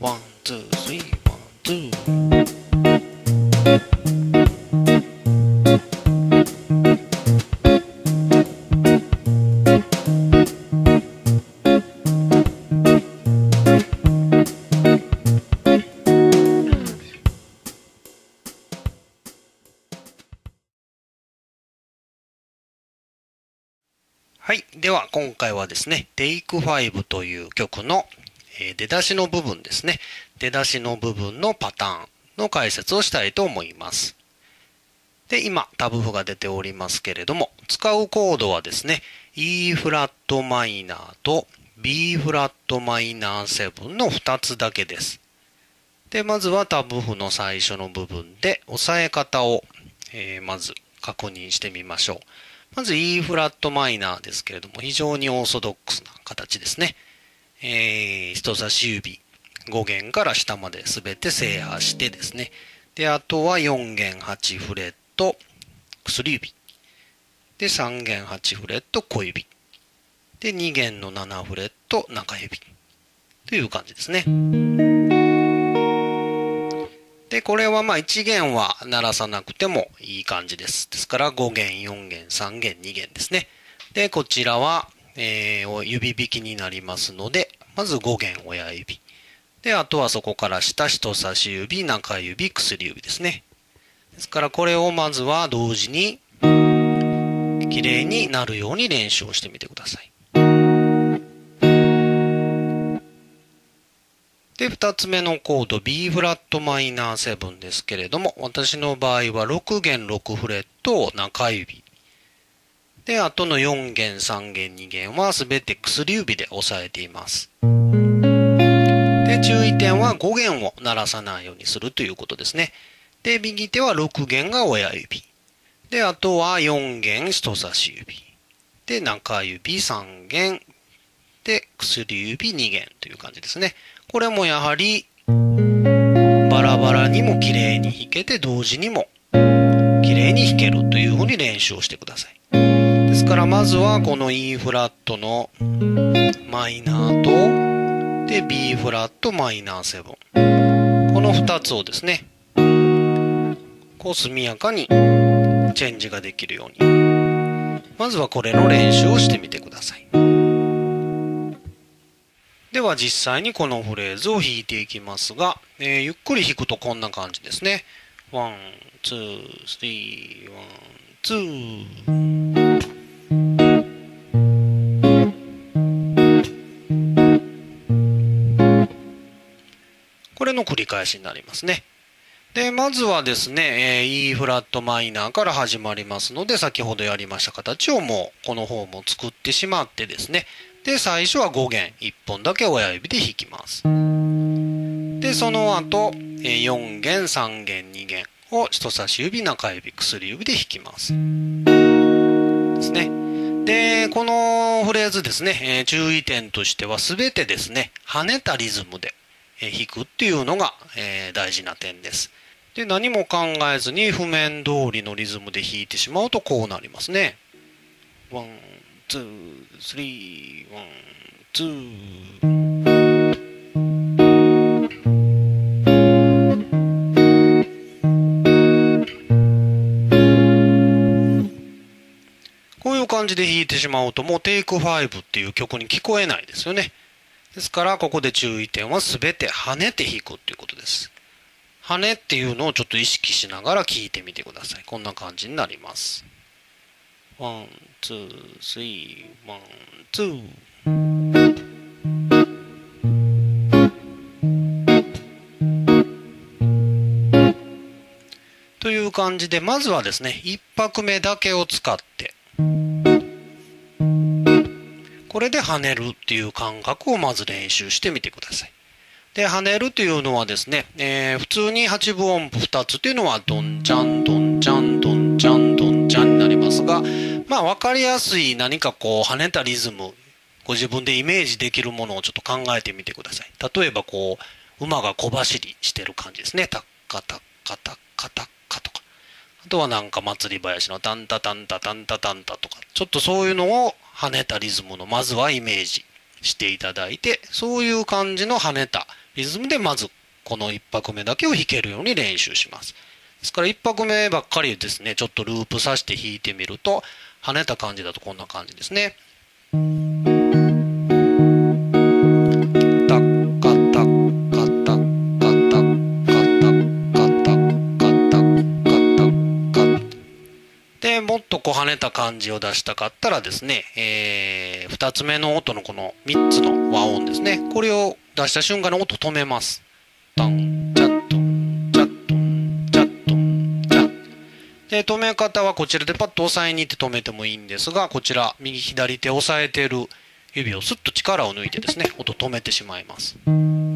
ワン、ツー、スリー、ワン、ツー。はい。では、今回はですね、Take 5という曲の出だしの部分ですね。出だしの部分のパターンの解説をしたいと思います。で、今、タブ譜が出ておりますけれども、使うコードはですね、E フラットマイナーと B フラットマイナー7の2つだけです。で、まずはタブ譜の最初の部分で押さえ方を、まず確認してみましょう。まず E フラットマイナーですけれども、非常にオーソドックスな形ですね。人差し指5弦から下まで全て制覇してですね。で、あとは4弦8フレット、薬指。で、3弦8フレット、小指。で、2弦の7フレット、中指。という感じですね。で、これは1弦は鳴らさなくてもいい感じです。ですから5弦、4弦、3弦、2弦ですね。で、こちらは、指弾きになりますので、まず5弦親指。で、あとはそこから下、人差し指、中指、薬指ですね。ですからこれをまずは同時に、綺麗になるように練習をしてみてください。で、2つ目のコード B フラットマイナー7ですけれども、私の場合は6弦6フレットを中指。で、あとの4弦3弦2弦はすべて薬指で押さえています。で、注意点は5弦を鳴らさないようにするということですね。で、右手は6弦が親指。で、あとは4弦人差し指。で、中指3弦。で、薬指2弦という感じですね。これもやはりバラバラにも綺麗に弾けて同時にも綺麗に弾けるというふうに練習をしてください。ですからまずはこの E フラットのマイナーとで B フラットマイナー7この2つをですねこう速やかにチェンジができるようにまずはこれの練習をしてみてください。では実際にこのフレーズを弾いていきますが、ゆっくり弾くとこんな感じですね。ワン、ツー、スリー、ワン、ツー。これの繰り返しになりますね。で、まずはですね、E フラットマイナーから始まりますので、先ほどやりました形をもうこの方も作ってしまってですね、で、最初は5弦1本だけ親指で弾きます。で、その後、4弦、3弦、2弦を人差し指、中指、薬指で弾きます。ですね。で、このフレーズですね、注意点としては全てですね、跳ねたリズムで弾くっていうのが、大事な点です。で、何も考えずに譜面通りのリズムで弾いてしまうとこうなりますね。ワン、ツー、スリー、ワン、ツー。こういう感じで弾いてしまうともう Take 5っていう曲に聞こえないですよね。ですからここで注意点は全て跳ねて弾くっていうことです。跳ねっていうのをちょっと意識しながら聴いてみてください。こんな感じになります。ワン、ツー、スリー、ワン、ツー。という感じで、まずはですね、一拍目だけを使って、これで跳ねるっていう感覚をまず練習してみてください。で、跳ねるというのはですね、普通に8分音符2つっていうのは、ドンチャン、ドンチャン、ドンチャン、ドンチャンになりますが、わかりやすい何かこう、跳ねたリズム、ご自分でイメージできるものをちょっと考えてみてください。例えばこう、馬が小走りしてる感じですね。タッカタッカタッカタッカとか。あとはなんか祭り林のタンタタンタタンタタンタとか、ちょっとそういうのを跳ねたリズムのまずはイメージしていただいて、そういう感じの跳ねたリズムでまずこの1拍目だけを弾けるように練習します。ですから1拍目ばっかりですね、ちょっとループさせて弾いてみると、跳ねた感じだとこんな感じですね。タッカタッカタッカタッカタッカタッカタッカタッカで、もっとこう跳ねた感じを出したかったらですね、2つ目の音のこの3つの和音ですね、これを出した瞬間に音止めます。タンチャットンチャットンチャットンチャッで、止め方はこちらでパッと押さえに行って止めてもいいんですが、こちら右左手押さえてる指をスッと力を抜いてですね、音止めてしまいます。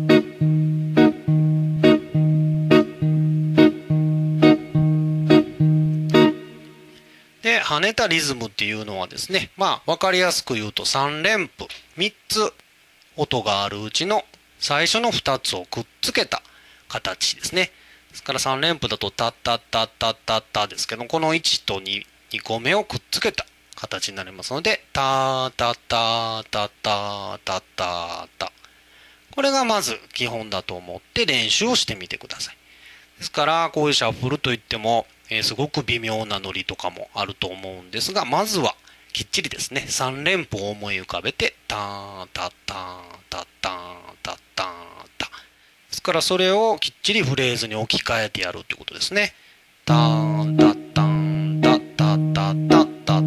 で、跳ねたリズムっていうのはですね、まあ分かりやすく言うと3連符、3つ音があるうちの最初の2つをくっつけた形ですね。ですから3連符だとタッタッタッタッタッタですけど、この1と 2個目をくっつけた形になりますので、タタタタタタタタ。これがまず基本だと思って練習をしてみてください。ですからこういうシャッフルといっても、すごく微妙なノリとかもあると思うんですが、まずはきっちりですね、3連符を思い浮かべて、タタタタタタタタ。ですからそれをきっちりフレーズに置き換えてやるってことですね。タタタタタタタタタタタタタ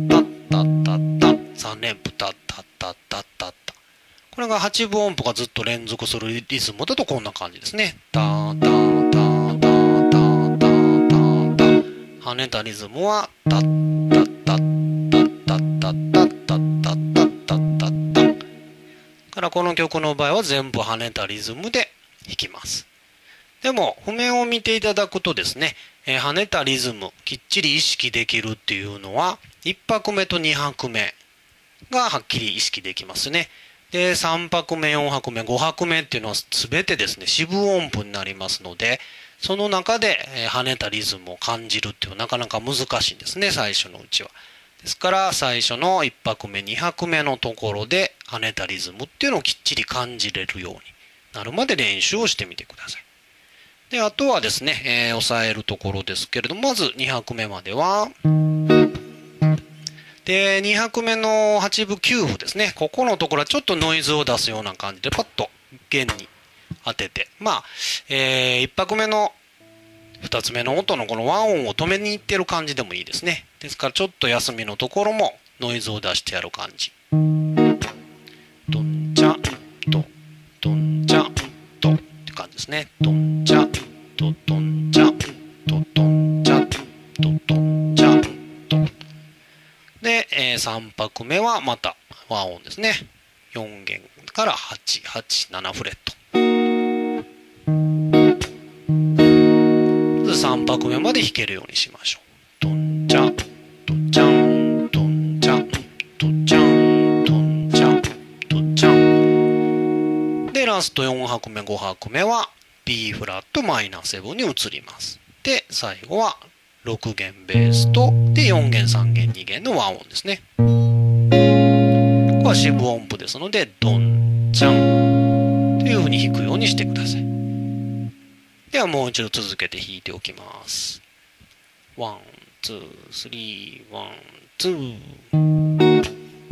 3連符タタタタタタ。これが8分音符がずっと連続するリズムだとこんな感じですね。タタタタタタタタ。跳ねたリズムはタッタッタッタッタッタッタッタッタッタッタッタッタ。からこの曲の場合は全部跳ねたリズムで弾きます。でも譜面を見ていただくとですね、跳ねたリズムきっちり意識できるっていうのは1拍目と2拍目がはっきり意識できますね。で、3拍目、4拍目、5拍目っていうのは全てですね、四分音符になりますので、その中で跳ねたリズムを感じるっていうのはなかなか難しいんですね、最初のうちは。ですから最初の1拍目、2拍目のところで跳ねたリズムっていうのをきっちり感じれるようになるまで練習をしてみてください。で、あとはですね、押さえるところですけれども、まず2拍目までは、で、2拍目の8分9符ですね。ここのところはちょっとノイズを出すような感じでパッと弦に当てて、まあ、1拍目の2つ目の音のこの和音を止めにいってる感じでもいいですね。ですからちょっと休みのところもノイズを出してやる感じ。ドンチャとドンチャとって感じですね。ドンチャとドンチャとドンチャとドンチャと。で、3拍目はまた和音ですね。4弦から8、8、7フレット。3拍目まで弾けるようにしましょう。ドンチャ、ドンチャン、ドンチャ、ドンチャン、ドンチャ、ドンチャン。で、ラスト4拍目、5拍目は B フラットマイナー7に移ります。で、最後は6弦ベースと、で、4弦、3弦、2弦の和音ですね。ここは四分音符ですので、ドンチャンという風に弾くようにしてください。ではもう一度続けて弾いておきます。ワン、ツー、スリー、ワン、ツー。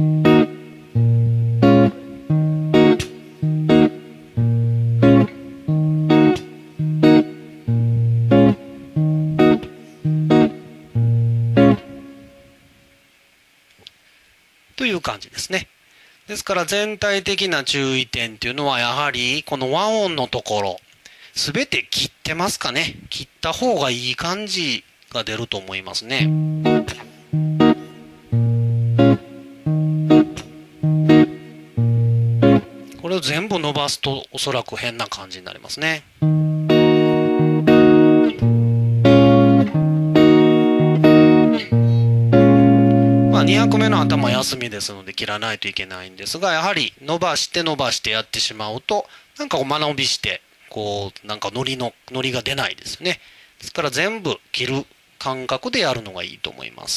という感じですね。ですから全体的な注意点っていうのはやはりこの和音のところ、すべて切ってますかね。切った方がいい感じが出ると思いますね。これを全部伸ばすとおそらく変な感じになりますね。2拍目の頭休みですので切らないといけないんですが、やはり伸ばしてやってしまうとなんか間延びしてこうなんかノリが出ないですよね。ですから全部切る感覚でやるのがいいと思います。。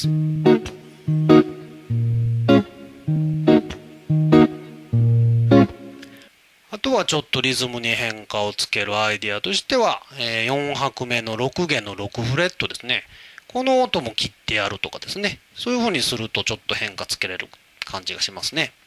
とはちょっとリズムに変化をつけるアイディアとしては、4拍目の6弦の6フレットですね。この音も切ってやるとかですね。そういう風にするとちょっと変化つけれる感じがしますね。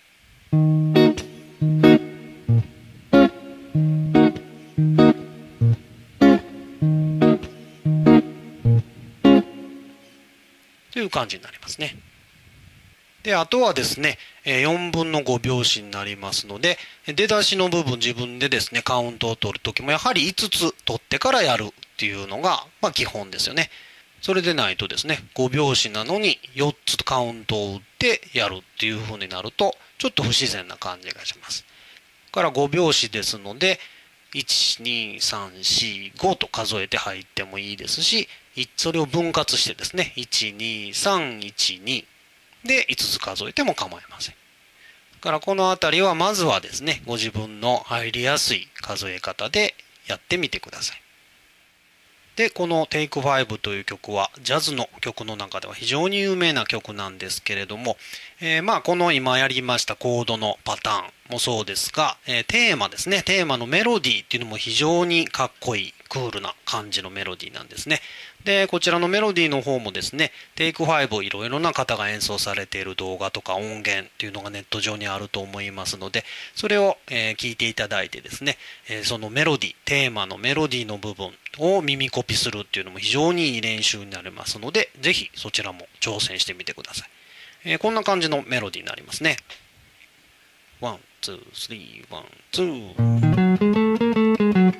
という感じになりますね。で、あとはですね、4分の5拍子になりますので、出だしの部分自分でですね、カウントを取るときもやはり5つ取ってからやるっていうのが、基本ですよね。それでないとですね、5拍子なのに4つカウントを打ってやるっていう風になると、ちょっと不自然な感じがします。から5拍子ですので、1、2、3、4、5と数えて入ってもいいですし、それを分割してですね、1、2、3、1、2で5つ数えても構いません。だからこのあたりはまずはですね、ご自分の入りやすい数え方でやってみてください。で、この Take 5という曲はジャズの曲の中では非常に有名な曲なんですけれども、この今やりましたコードのパターンもそうですが、テーマですね、テーマのメロディーっていうのも非常にかっこいいクールな感じのメロディーなんですね。で、こちらのメロディーの方もですね、Take 5いろいろな方が演奏されている動画とか音源っていうのがネット上にあると思いますので、それを、聞いていただいてですね、そのメロディー、テーマのメロディーの部分を耳コピするっていうのも非常にいい練習になりますので、ぜひそちらも挑戦してみてください。こんな感じのメロディーになりますね。1、2、3、1、2。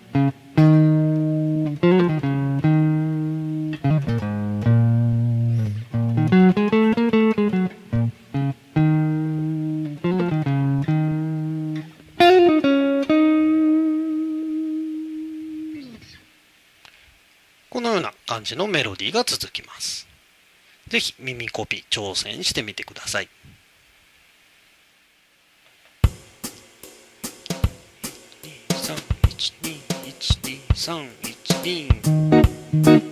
このような感じのメロディーが続きます。ぜひ耳コピ挑戦してみてください。1、2、1、2、1、2、3、1、2